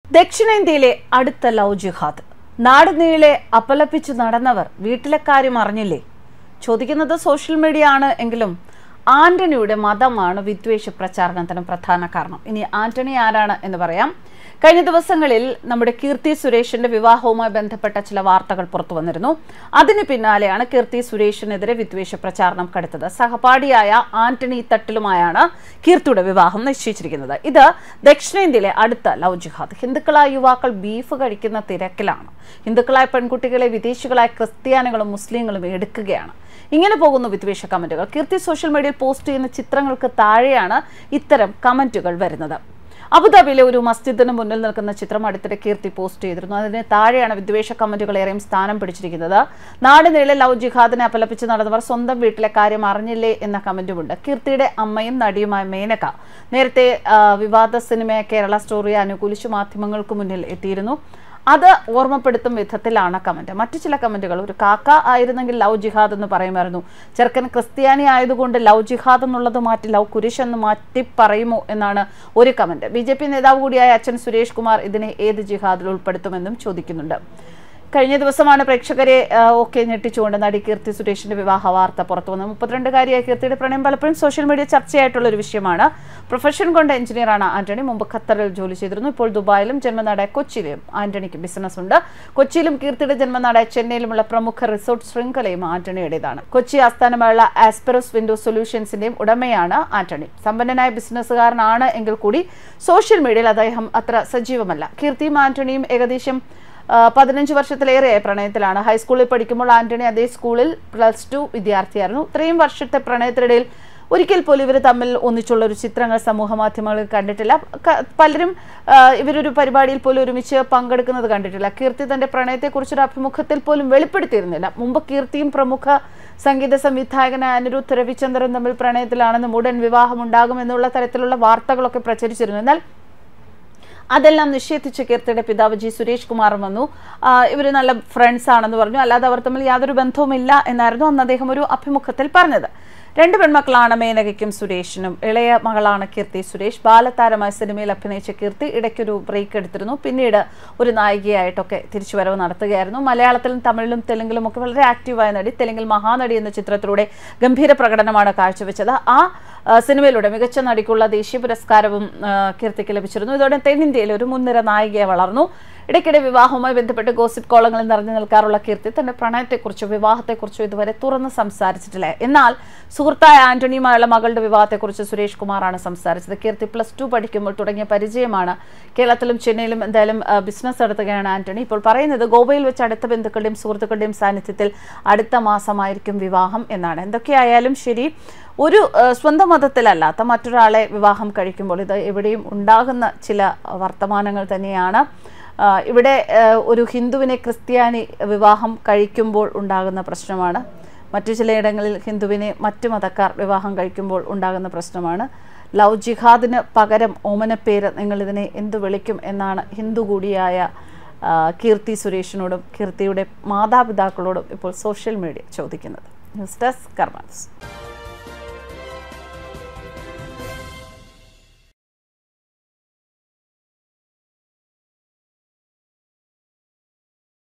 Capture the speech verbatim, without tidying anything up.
ദക്ഷിണേന്ത്യയിലെ അടുത്ത ലവ് ജിഹാദ്. നാടുനീളെ അപലപിച്ചു നടന്നവർ വീട്ടിലെ കാര്യം അറിഞ്ഞില്ലേ? ചോദിക്കുന്നത് സോഷ്യൽ മീഡിയ ആണ് എങ്കിലും ആന്റണിയുടെ മതമാണ് വിദ്വേഷ പ്രചാരണത്തിന് പ്രധാന കാരണം. ഇനി ആന്റണി ആരാണ് എന്ന് പറയാം. കഴിഞ്ഞ ദിവസങ്ങളിൽ നമ്മുടെ കീർത്തി സുരേഷിന്റെ വിവാഹവുമായി ബന്ധപ്പെട്ട ചില വാർത്തകൾ പുറത്തു വന്നിരുന്നു. അതിന് പിന്നാലെയാണ് കീർത്തി സുരേഷിനെതിരെ വിദ്വേഷ പ്രചാരണം കടുത്തത്. സഹപാഠിയായ ആന്റണി തട്ടിലുമായാണ് കീർത്തിയുടെ വിവാഹം നിശ്ചയിച്ചിരിക്കുന്നത്. ഇത് ദക്ഷിണേന്ത്യയിലെ അടുത്ത ലവ് ജിഹാദ്. ഹിന്ദുക്കളായ യുവാക്കൾ ബീഫ് കഴിക്കുന്ന തിരക്കിലാണ്. ഹിന്ദുക്കളായ പെൺകുട്ടികളെ വിദേശികളായ ക്രിസ്ത്യാനികളും മുസ്ലിങ്ങളും എടുക്കുകയാണ്. ഇങ്ങനെ പോകുന്നു വിദ്വേഷ കമന്റുകൾ. കീർത്തി സോഷ്യൽ മീഡിയയിൽ പോസ്റ്റ് ചെയ്യുന്ന ചിത്രങ്ങൾക്ക് താഴെയാണ് ഇത്തരം കമന്റുകൾ വരുന്നത്. അബുദാബിയിലെ ഒരു മസ്ജിദിന് മുന്നിൽ നിൽക്കുന്ന ചിത്രം അടുത്തിടെ കീർത്തി പോസ്റ്റ് ചെയ്തിരുന്നു. അതിന് താഴെയാണ് വിദ്വേഷ കമന്റുകൾ ഏറെയും സ്ഥാനം പിടിച്ചിരിക്കുന്നത്. നാടിനീളെ ലവ് ജിഹാദിനെ അപലപിച്ച് നടന്നവർ സ്വന്തം വീട്ടിലെ കാര്യം അറിഞ്ഞില്ലേ എന്ന കമന്റുമുണ്ട്. കീർത്തിയുടെ അമ്മയും നടിയുമായ മേനക നേരത്തെ വിവാദ സിനിമയെ കേരള സ്റ്റോറിയെ അനുകൂലിച്ച് മാധ്യമങ്ങൾക്ക് മുന്നിൽ എത്തിയിരുന്നു. അത് ഓർമ്മപ്പെടുത്തും വിധത്തിലാണ് കമന്റ്. മറ്റു ചില കമന്റുകൾ, ഒരു കാക്ക ആയിരുന്നെങ്കിൽ ലവ് ജിഹാദ് എന്ന് പറയുമായിരുന്നു, ചെറുക്കൻ ക്രിസ്ത്യാനി ആയതുകൊണ്ട് ലവ് ജിഹാദ് എന്നുള്ളത് മാറ്റി ലവ് കുരിശ് എന്ന് മാറ്റി പറയുമോ എന്നാണ് ഒരു കമന്റ്. ബി ജെ പി നേതാവ് കൂടിയായ അച്ഛൻ സുരേഷ് കുമാർ ഇതിനെ ഏത് ജിഹാദിൽ ഉൾപ്പെടുത്തുമെന്നും ചോദിക്കുന്നുണ്ട്. കഴിഞ്ഞ ദിവസമാണ് പ്രേക്ഷകരെ ഒക്കെ ഞെട്ടിച്ചുകൊണ്ട് നടി കീർത്തി സുരേഷിന്റെ വിവാഹ വാർത്ത പുറത്തു വന്നത്. മുപ്പത്തിരണ്ടുകാരിയായ കീർത്തിയുടെ പ്രണയം പലപ്പോഴും സോഷ്യൽ മീഡിയ ചർച്ചയായിട്ടുള്ള ഒരു വിഷയമാണ്. പ്രൊഫഷൻ കൊണ്ട് എഞ്ചിനീയറാണ് ആന്റണി. മുമ്പ് ഖത്തറിൽ ജോലി ചെയ്തിരുന്നു. ഇപ്പോൾ ദുബായിലും ജന്മനാടായ കൊച്ചിയിലും ആന്റണിക്ക് ബിസിനസ് ഉണ്ട്. കൊച്ചിയിലും കീർത്തിയുടെ ജന്മനാടായ ചെന്നൈയിലുമുള്ള പ്രമുഖ റിസോർട്ട് ശൃംഖലയും ആന്റണിയുടേതാണ്. കൊച്ചി ആസ്ഥാനമായുള്ള ആസ്പെറസ് വിൻഡോ സൊല്യൂഷൻസിന്റെയും ഉടമയാണ് ആന്റണി. സമ്പന്നനായ ബിസിനസ്സുകാരനാണ് എങ്കിൽ കൂടി സോഷ്യൽ മീഡിയയിൽ അദ്ദേഹം അത്ര സജീവമല്ല. കീർത്തിയും ആന്റണിയും ഏകദേശം പതിനഞ്ച് വർഷത്തിലേറെയായ പ്രണയത്തിലാണ്. ഹൈസ്കൂളിൽ പഠിക്കുമ്പോൾ ആന്റണി അതേ സ്കൂളിൽ പ്ലസ് ടു വിദ്യാർത്ഥിയായിരുന്നു. ഇത്രയും വർഷത്തെ പ്രണയത്തിനിടയിൽ ഒരിക്കൽ പോലും ഇവർ തമ്മിൽ ഒന്നിച്ചുള്ള ഒരു ചിത്രങ്ങൾ സമൂഹ മാധ്യമങ്ങളിൽ കണ്ടിട്ടില്ല. പലരും ഇവരൊരു പരിപാടിയിൽ പോലും ഒരുമിച്ച് പങ്കെടുക്കുന്നത് കണ്ടിട്ടില്ല. കീർത്തി തന്റെ പ്രണയത്തെക്കുറിച്ചൊരു അഭിമുഖത്തിൽ പോലും വെളിപ്പെടുത്തിയിരുന്നില്ല. മുമ്പ് കീർത്തിയും പ്രമുഖ സംഗീത സംവിധായകനായ അനിരുദ്ധ് രവിചന്ദ്രൻ തമ്മിൽ പ്രണയത്തിലാണെന്നും ഉടൻ വിവാഹമുണ്ടാകുമെന്നുള്ള തരത്തിലുള്ള വാർത്തകളൊക്കെ പ്രചരിച്ചിരുന്നു. എന്നാൽ അതെല്ലാം നിഷേധിച്ച് കീർത്തിയുടെ പിതാവ് ജി സുരേഷ് കുമാർ വന്നു. ഇവർ നല്ല ഫ്രണ്ട്സ് ആണെന്ന് പറഞ്ഞു. അല്ലാതെ അവർ തമ്മിൽ യാതൊരു ബന്ധവുമില്ല എന്നായിരുന്നു അന്ന് അദ്ദേഹം ഒരു അഭിമുഖത്തിൽ പറഞ്ഞത്. രണ്ട് പെൺമക്കളാണ് മേനകയ്ക്കും സുരേഷിനും. ഇളയ മകളാണ് കീർത്തി സുരേഷ്. ബാലതാരമായ സിനിമയിൽ അഭിനയിച്ച കീർത്തി ഇടയ്ക്കൊരു ബ്രേക്ക് എടുത്തിരുന്നു. പിന്നീട് ഒരു നായികയായിട്ടൊക്കെ തിരിച്ചുവരവ് നടത്തുകയായിരുന്നു. മലയാളത്തിലും തമിഴിലും തെലുങ്കിലും ഒക്കെ വളരെ ആക്റ്റീവായ നടി. തെലുങ്കിൽ മഹാനടി എന്ന ചിത്രത്തിലൂടെ ഗംഭീര പ്രകടനമാണ് കാഴ്ചവെച്ചത്. ആ സിനിമയിലൂടെ മികച്ച നടിക്കുള്ള ദേശീയ പുരസ്കാരവും കീർത്തിക്ക് ലഭിച്ചിരുന്നു. ഇതോടെ തെന്നിന്ത്യയിൽ ഒരു മുൻനിര നായികയെ വളർന്നു. ഇടയ്ക്കിടെ വിവാഹവുമായി ബന്ധപ്പെട്ട് ഗോസിപ്പ് കോളങ്ങളിൽ നിറഞ്ഞു നിൽക്കാറുള്ള കീർത്തി തന്റെ പ്രണയത്തെക്കുറിച്ചോ വിവാഹത്തെക്കുറിച്ചോ ഇതുവരെ തുറന്ന് സംസാരിച്ചിട്ടില്ല. എന്നാൽ സുഹൃത്തായ ആന്റണിയുമായുള്ള മകളുടെ വിവാഹത്തെക്കുറിച്ച് സുരേഷ് കുമാറാണ് സംസാരിച്ചത്. കീർത്തി പ്ലസ് ടു പഠിക്കുമ്പോൾ തുടങ്ങിയ പരിചയമാണ്. കേരളത്തിലും ചെന്നൈയിലും എന്തായാലും ബിസിനസ് നടത്തുകയാണ് ആന്റണി. ഇപ്പോൾ പറയുന്നത് ഗോവയിൽ വെച്ച് അടുത്ത ബന്ധുക്കളുടെയും സുഹൃത്തുക്കളുടെയും സാന്നിധ്യത്തിൽ അടുത്ത മാസമായിരിക്കും വിവാഹം എന്നാണ്. എന്തൊക്കെയായാലും ശരി, ഒരു സ്വന്തം മതത്തിലല്ലാത്ത മറ്റൊരാളെ വിവാഹം കഴിക്കുമ്പോൾ ഇത് എവിടെയും ഉണ്ടാകുന്ന ചില വർത്തമാനങ്ങൾ തന്നെയാണ്. ഇവിടെ ഒരു ഹിന്ദുവിനെ ക്രിസ്ത്യാനി വിവാഹം കഴിക്കുമ്പോൾ ഉണ്ടാകുന്ന പ്രശ്നമാണ്. മറ്റു ചിലയിടങ്ങളിൽ ഹിന്ദുവിനെ മറ്റു മതക്കാർ വിവാഹം കഴിക്കുമ്പോൾ ഉണ്ടാകുന്ന പ്രശ്നമാണ്. ലവ് ജിഹാദിന് പകരം ഓമനപ്പേര് നിങ്ങളിതിനെ എന്തു വിളിക്കും എന്നാണ് ഹിന്ദു കൂടിയായ കീർത്തി സുരേഷിനോടും കീർത്തിയുടെ മാതാപിതാക്കളോടും ഇപ്പോൾ സോഷ്യൽ മീഡിയ ചോദിക്കുന്നത്. News desk Karma news.